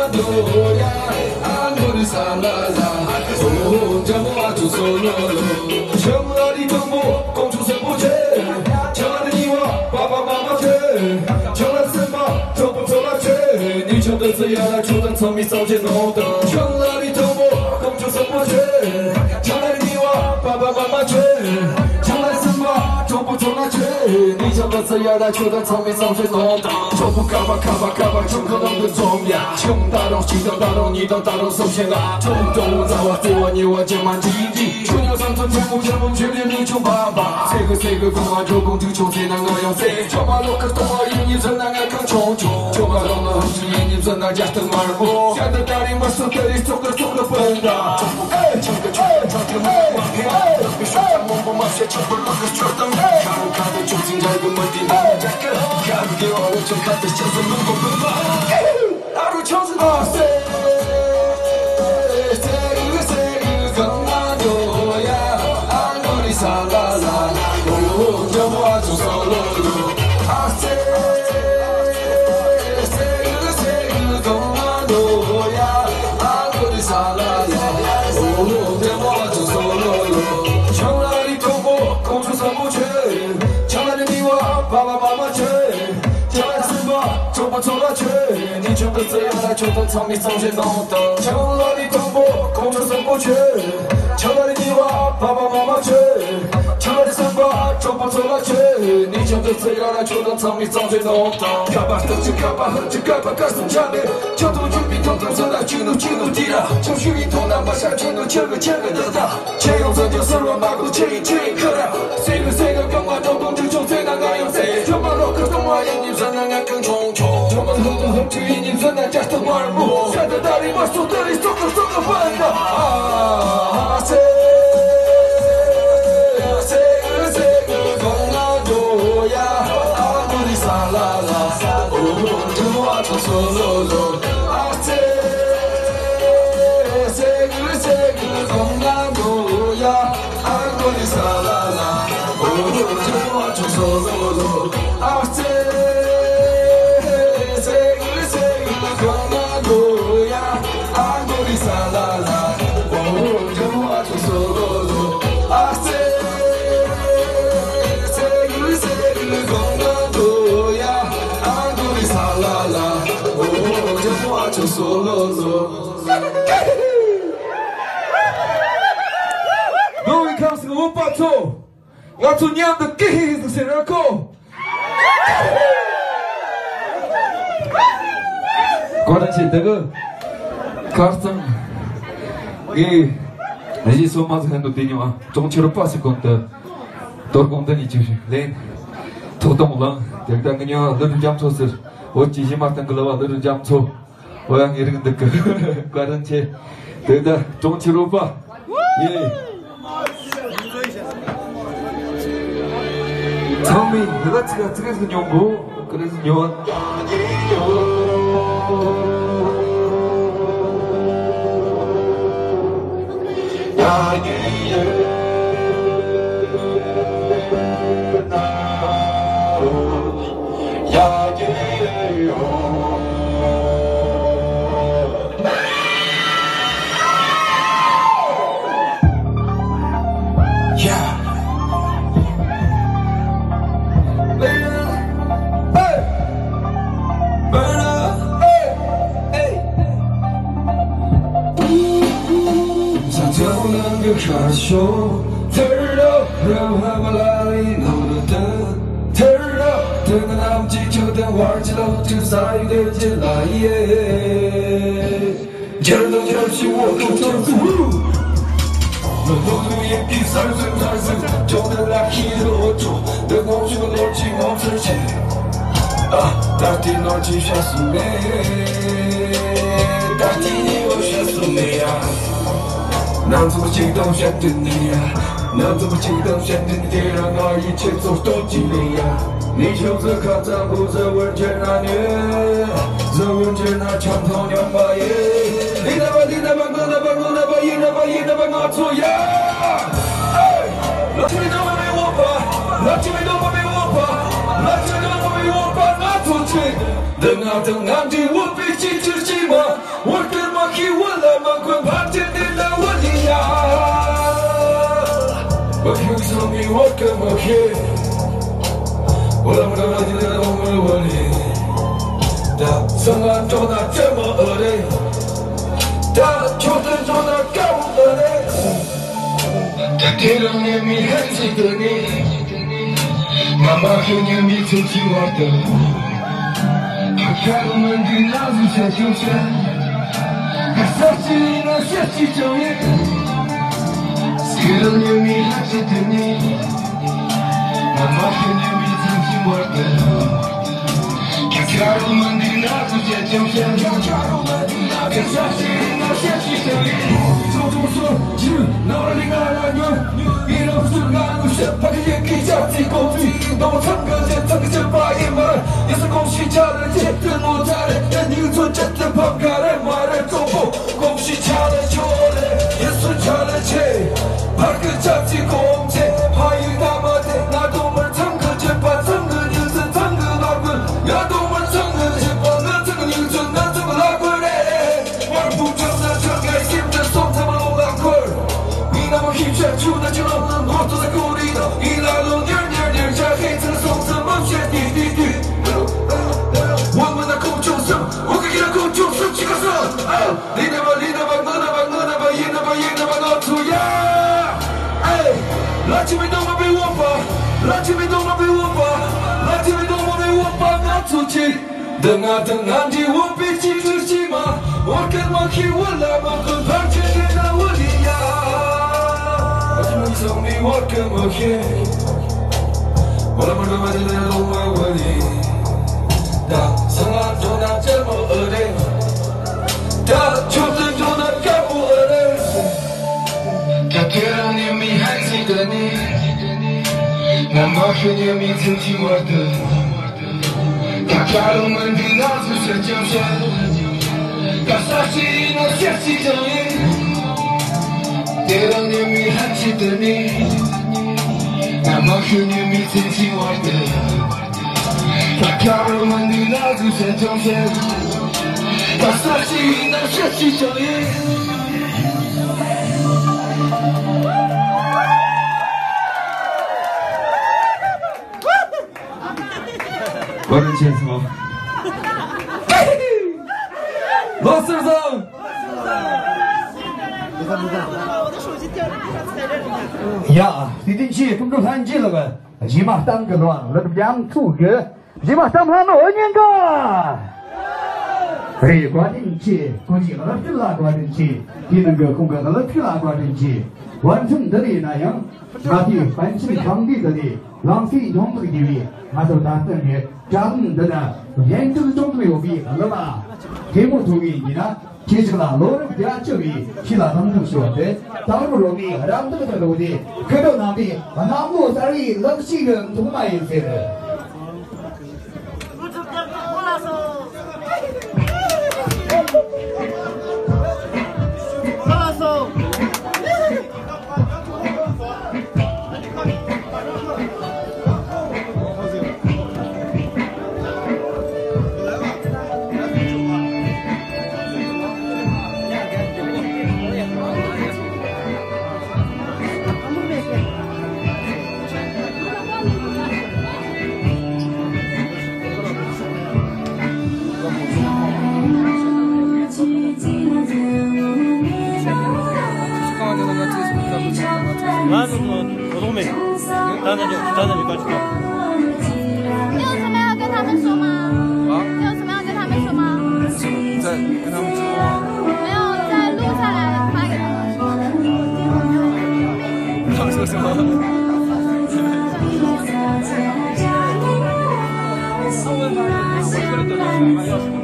경마도야 아무리 살라라 혼자 모아도 솔로로 정말이 정보 공주세보제 정하는 이와 바바바바제 정한스마 정보정하제 니 정도서야 조단 섬이 싸우제 노다 정말이 정보 공주세보제 정하는 이와 바바바바제 정한스마 정보정하제 니 정도서야 나 조단 섬이 싸우제 노다 전부 가방 정권 없는 좀야 정다로 지도다로 니도다로 속생아 정도 나와 또아니와 제만지지 초녀상전 제목 죄련이 좀 봐봐 세그 공화 조공 두총세 나가요 세 저말로 극동화 인입선 나가 강총총 저말로 흠주인 입선 나 자스트 말고 야들 딸이 벌써 때리 속을 뻔다 정글 몸 맛에 촛불 먹을 줬던 가루 좀진 잘고 멀티나 가루게 어려 좀 갖다 쳐서 눈곱 봐 하루 쳐서 세그 건강도야 안거리 살라라 혼자 모아줘 솔로로 세그 건강도야 안거리 살라라 혼자 모아줘 솔로로 정날이 통보 공주사무체 정하는 이와 바바바바체 정한스마 정보정하체 니 정도서야 나 조던 섬이 싸우제 노다 정날이 통보 공주사무체 정하는 이와 바바바바체 정한스마 정보정하체 니 정도서야 나 조던 섬이 싸우제 노다 가바 흩지 가바 가슴 자네 저도 준비 통통서나 진우 뛰라 정신이 도남마샤 진우 저거다 제용선저 설마 마구 체인 커라 세그 경마도 공주 총세 나가요 세 저말로 극동화 인입선 나가 강총총 저만 흠주인 입선 나 자스트 말고 사들 다리 벌써 때리 쏙쏙 반다 세그 경마도야 아무리 살라라 혼자 모아줘 솔로로 세그 경마도야 아무리 살라라 혼자 모아줘 솔로로 세그 경마도야 아무리 살라라 혼자 모아줘 솔로로 세그 경마도야 아무리 살라라 혼자 모아줘 솔로로 너희 감수가 못 봤어 와서 냠도 계속 생각하고 과단치 내가 가슴 이 내지 소마서 한도 되니와 정치로 빠질 건데 돌공단이 주시 렌 토동랑 대단히요 너를 잠소스 어찌지 마땅 글라와 너를 잠소 고양 이런 그 과단치 내가 정치로 봐 예. 처음에 여자친구가 그래서 연고 그래서 요한 хорошо 들려 하말라리 노르듯 들려 등은 남지쳐든 활지로 두 사이 되지 나이에 결도 결시워 도전구 너도 예삐 살승 저들 나키로 줘 내 공식은 놀지 없을지 따뜻히 놀지 셨으네 따뜻히 오셨으네야 난 소식도 셨더니야 나도 소식도 셨더니야 너의 책속도 지내야 네 형사 갖다 보자 원전하네 저 원전하 청소년바에 이나봐 너토야 너팀이 너무 배고파 너팀이 너무 배고파 너팀이 너무 배고파 나도 책 등하등 남지 원빛이 들지마 我怎么骗？我让我的问题在我们问里，他生活做得这么恶劣，他就是做得更恶劣。他贴了年米还记得你，妈妈和年米曾经玩的，他开了门的老子在胸前，他手机里那些记照片，贴了年米还记得你，妈妈和年米曾经玩的。开了门的那子在胸前，他手机里那些记照片，从中说起，闹了另外两年，一路是安路线，拍个夜给家自己工具，当我唱歌把夜晚，也是恭喜家人节，跟我家人，跟你做真的胖卡人，马人走步，恭喜家人球人，也是家人节，拍个家自己工具，拍一大马的，那都门唱歌节，把唱歌女子唱歌拉滚，那都门唱歌节，把那这个女子那这个拉滚嘞，玩不着那这个心的送他们龙拉滚，你那么힘셔出的就能我坐在鼓里头，一拉路点这黑子送怎么选滴滴滴，我们的空中声，我给你的空中声几个声，你那么我出呀，哎，垃圾没动了被我把，垃圾没动了被我把，垃圾没动了被我把拿出去，等啊等啊你我别记住起嘛，我跟我去我来嘛跟旁边的那我的呀，我怎么送你我跟我去。我那么多问题在都问你，他生活做得这么恶劣，他就是做得更不恶劣。他贴了年米还记得你，妈妈和年米曾经玩的，他开了门的老子在脚下，他傻气那些记着你，贴了年米还记得你。妈妈和年米曾经玩的，他开了门的老子在中间，他傻气那些记着你。我的节奏，老师长。 我的手机掉地上踩着你。 呀，你进去，工作团进了个，起码当个乱，那么讲出个，起码当他们2年个。哎，关进去，估计了去了关进去，你那个空格了去了关进去，完成的里那样，那地反正场地的里，浪费中这个地位，那都打算的，讲的呢，研究的中没有比了吧？题目图给你呢？其实呢，罗人家这里其他他们都说的，当不容易，让这个东西，可到那边，那么在里冷气人怎么买一些的？ 나는 뭐 도매当然就关注了。 你有什么要跟他们说吗？啊？你有什么要跟他们说吗？ 在跟他们说。 没有，在录下来发给他们。 他们说什么？他们把我说的都是什么？